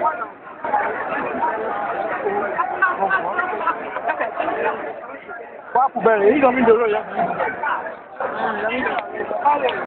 Qua phụ bè ấy, không biết được rồi.